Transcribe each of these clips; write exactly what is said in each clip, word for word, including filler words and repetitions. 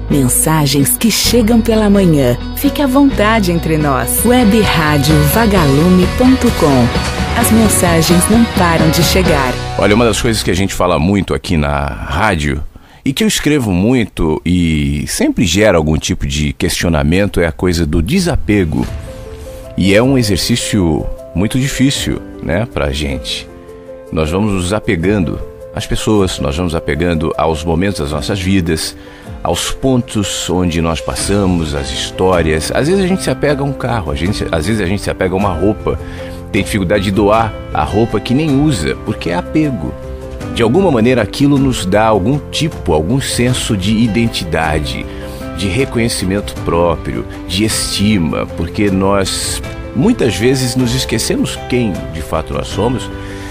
Mensagens que chegam pela manhã. Fique à vontade entre nós. web rádio vagalume ponto com. As mensagens não param de chegar. Olha, uma das coisas que a gente fala muito aqui na rádio e que eu escrevo muito e sempre gera algum tipo de questionamento é a coisa do desapego. E é um exercício muito difícil, né, pra gente. Nós vamos nos apegando às pessoas, nós vamos apegando aos momentos das nossas vidas, aos pontos onde nós passamos, às histórias. Às vezes a gente se apega a um carro, a gente, às vezes a gente se apega a uma roupa. Tem dificuldade de doar a roupa que nem usa, porque é apego. De alguma maneira aquilo nos dá algum tipo, algum senso de identidade, de reconhecimento próprio, de estima, porque nós muitas vezes nos esquecemos quem de fato nós somos,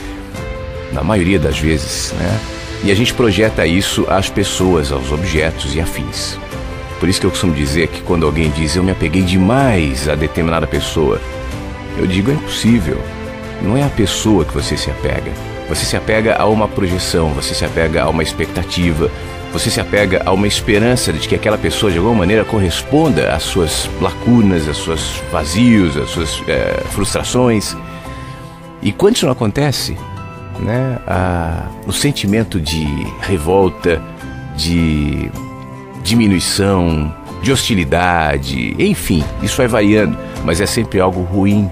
na maioria das vezes, né? E a gente projeta isso às pessoas, aos objetos e afins. Por isso que eu costumo dizer que quando alguém diz eu me apeguei demais a determinada pessoa, eu digo é impossível. Não é a pessoa que você se apega. Você se apega a uma projeção, você se apega a uma expectativa, você se apega a uma esperança de que aquela pessoa de alguma maneira corresponda às suas lacunas, às suas vazios, às suas é, frustrações. E quando isso não acontece, né, a, o sentimento de revolta, de diminuição, de hostilidade, enfim, isso vai variando, mas é sempre algo ruim,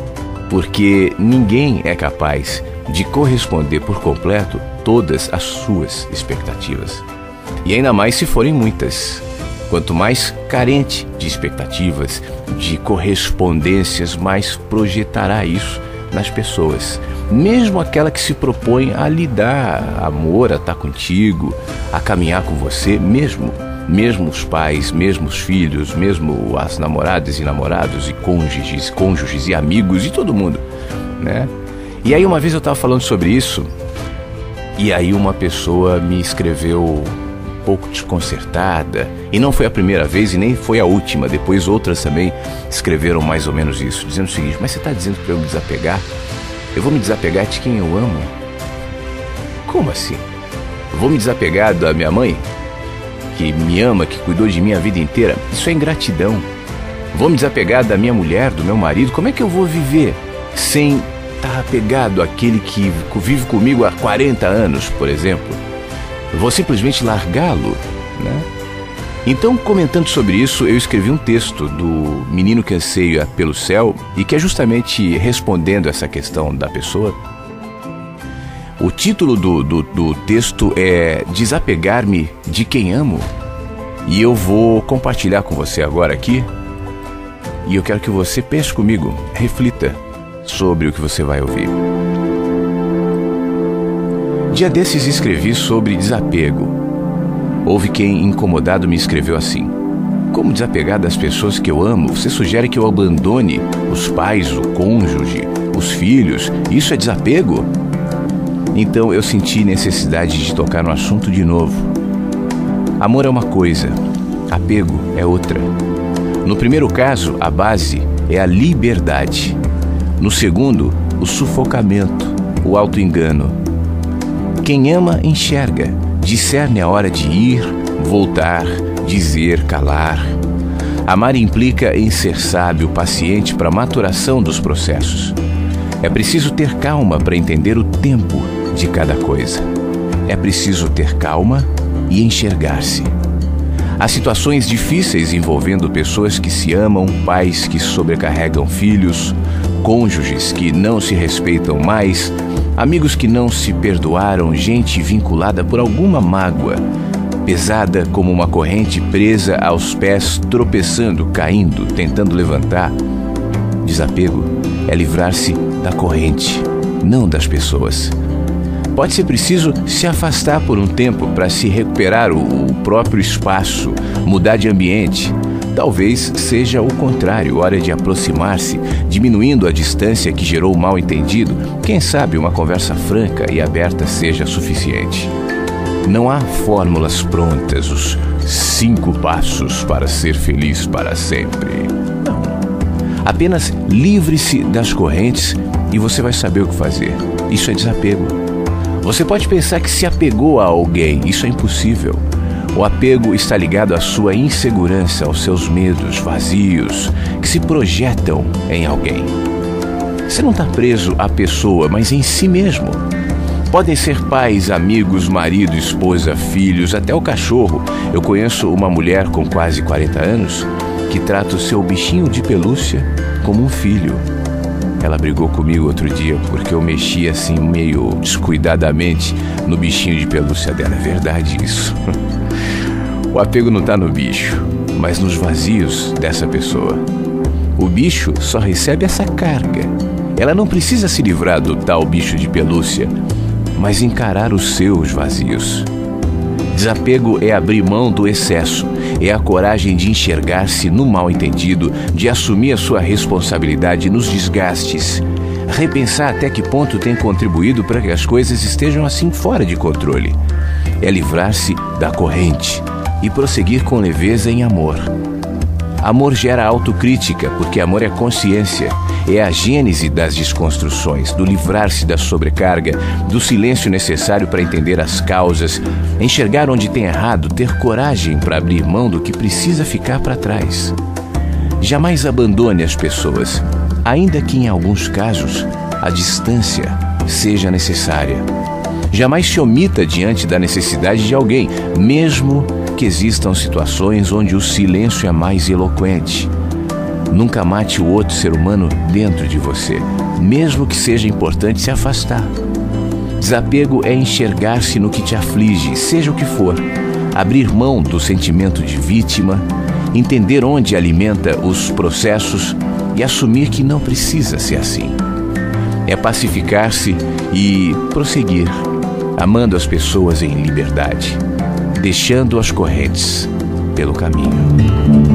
porque ninguém é capaz de corresponder por completo todas as suas expectativas. E ainda mais se forem muitas. Quanto mais carente de expectativas, de correspondências, mais projetará isso nas pessoas. Mesmo aquela que se propõe a lhe dar amor, a estar contigo, a caminhar com você, mesmo, mesmo os pais, mesmo os filhos, mesmo as namoradas e namorados e cônjuges, cônjuges e amigos e todo mundo, né? E aí uma vez eu estava falando sobre isso e aí uma pessoa me escreveu um pouco desconcertada, e não foi a primeira vez e nem foi a última, depois outras também escreveram mais ou menos isso, dizendo o seguinte: mas você está dizendo para eu me desapegar? Eu vou me desapegar de quem eu amo? Como assim? Eu vou me desapegar da minha mãe, que me ama, que cuidou de mim a vida inteira? Isso é ingratidão. Vou me desapegar da minha mulher, do meu marido? Como é que eu vou viver sem estar apegado àquele que vive comigo há quarenta anos, por exemplo? Eu vou simplesmente largá-lo, né? Então, comentando sobre isso, eu escrevi um texto do Menino que Anseia pelo Céu e que é justamente respondendo essa questão da pessoa. O título do, do, do texto é Desapegar-me de quem amo, e eu vou compartilhar com você agora aqui, e eu quero que você pense comigo, reflita sobre o que você vai ouvir. Dia desses escrevi sobre desapego. Houve quem, incomodado, me escreveu assim: como desapegar das pessoas que eu amo? Você sugere que eu abandone os pais, o cônjuge, os filhos? Isso é desapego? Então eu senti necessidade de tocar no assunto de novo. Amor é uma coisa, apego é outra. No primeiro caso, a base é a liberdade. No segundo, o sufocamento, o auto-engano. Quem ama, enxerga, discerne a hora de ir, voltar, dizer, calar. Amar implica em ser sábio, paciente para a maturação dos processos. É preciso ter calma para entender o tempo de cada coisa. É preciso ter calma e enxergar-se. Há situações difíceis envolvendo pessoas que se amam, pais que sobrecarregam filhos, cônjuges que não se respeitam mais, amigos que não se perdoaram, gente vinculada por alguma mágoa, pesada como uma corrente presa aos pés, tropeçando, caindo, tentando levantar. Desapego é livrar-se da corrente, não das pessoas. Pode ser preciso se afastar por um tempo para se recuperar o próprio espaço, mudar de ambiente. Talvez seja o contrário, hora de aproximar-se, diminuindo a distância que gerou o mal-entendido. Quem sabe uma conversa franca e aberta seja suficiente. Não há fórmulas prontas, os cinco passos para ser feliz para sempre. Não. Apenas livre-se das correntes e você vai saber o que fazer. Isso é desapego. Você pode pensar que se apegou a alguém, isso é impossível. O apego está ligado à sua insegurança, aos seus medos vazios que se projetam em alguém. Você não está preso à pessoa, mas em si mesmo. Podem ser pais, amigos, marido, esposa, filhos, até o cachorro. Eu conheço uma mulher com quase quarenta anos que trata o seu bichinho de pelúcia como um filho. Ela brigou comigo outro dia porque eu mexi assim meio descuidadamente no bichinho de pelúcia dela. É verdade isso. O apego não está no bicho, mas nos vazios dessa pessoa. O bicho só recebe essa carga. Ela não precisa se livrar do tal bicho de pelúcia, mas encarar os seus vazios. Desapego é abrir mão do excesso, é a coragem de enxergar-se no mal-entendido, de assumir a sua responsabilidade nos desgastes, repensar até que ponto tem contribuído para que as coisas estejam assim fora de controle. É livrar-se da corrente e prosseguir com leveza em amor. Amor gera autocrítica, porque amor é consciência, é a gênese das desconstruções, do livrar-se da sobrecarga, do silêncio necessário para entender as causas, enxergar onde tem errado, ter coragem para abrir mão do que precisa ficar para trás. Jamais abandone as pessoas, ainda que em alguns casos a distância seja necessária. Jamais se omita diante da necessidade de alguém, mesmo que existam situações onde o silêncio é mais eloquente. Nunca mate o outro ser humano dentro de você, mesmo que seja importante se afastar. Desapego é enxergar-se no que te aflige, seja o que for. Abrir mão do sentimento de vítima, entender onde alimenta os processos e assumir que não precisa ser assim. É pacificar-se e prosseguir, amando as pessoas em liberdade, deixando as correntes pelo caminho.